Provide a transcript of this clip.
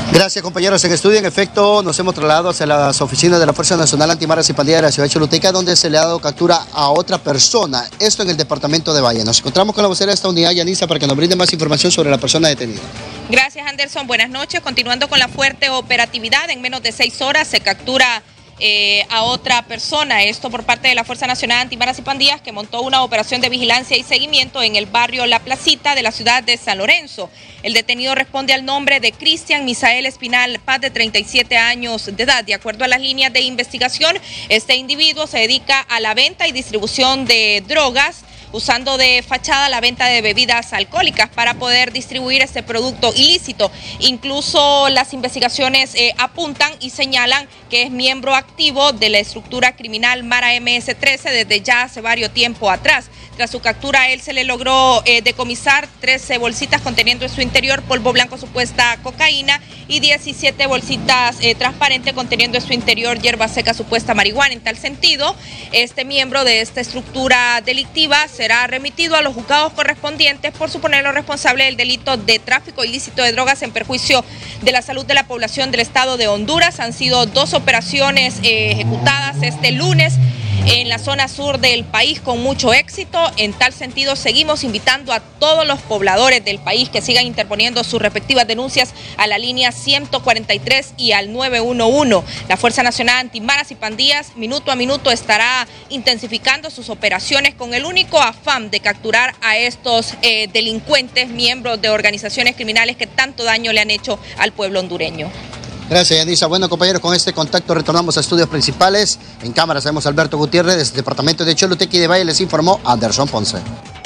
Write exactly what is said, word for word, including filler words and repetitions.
Gracias, compañeros. En estudio, en efecto, nos hemos trasladado hacia las oficinas de la Fuerza Nacional Antimaras y Pandillas de la ciudad de Choluteca, donde se le ha dado captura a otra persona, esto en el departamento de Valle. Nos encontramos con la vocera de esta unidad, Yanisa, para que nos brinde más información sobre la persona detenida. Gracias, Anderson. Buenas noches. Continuando con la fuerte operatividad, en menos de seis horas se captura Eh, a otra persona, esto por parte de la Fuerza Nacional Antimaras y Pandillas, que montó una operación de vigilancia y seguimiento en el barrio La Placita de la ciudad de San Lorenzo. El detenido responde al nombre de Cristian Misael Espinal Paz, de treinta y siete años de edad. De acuerdo a las líneas de investigación, este individuo se dedica a la venta y distribución de drogas, usando de fachada la venta de bebidas alcohólicas para poder distribuir este producto ilícito. Incluso las investigaciones eh, apuntan y señalan que es miembro activo de la estructura criminal Mara M S trece desde ya hace varios tiempo atrás. Tras su captura, a él se le logró eh, decomisar trece bolsitas conteniendo en su interior polvo blanco supuesta cocaína y diecisiete bolsitas eh, transparentes conteniendo en su interior hierba seca supuesta marihuana. En tal sentido, este miembro de esta estructura delictiva será remitido a los juzgados correspondientes por suponerlo responsable del delito de tráfico ilícito de drogas en perjuicio de la salud de la población del estado de Honduras. Han sido dos operaciones eh, ejecutadas este lunes en la zona sur del país con mucho éxito. En tal sentido, seguimos invitando a todos los pobladores del país que sigan interponiendo sus respectivas denuncias a la línea ciento cuarenta y tres y al nueve uno uno. La Fuerza Nacional Antimaras y Pandillas minuto a minuto estará intensificando sus operaciones con el único afán de capturar a estos eh, delincuentes, miembros de organizaciones criminales que tanto daño le han hecho al pueblo hondureño. Gracias, Yanisa. Bueno, compañeros, con este contacto retornamos a estudios principales. En cámara sabemos Alberto Gutiérrez, desde el departamento de Choluteca y de Valle, les informó Anderson Ponce.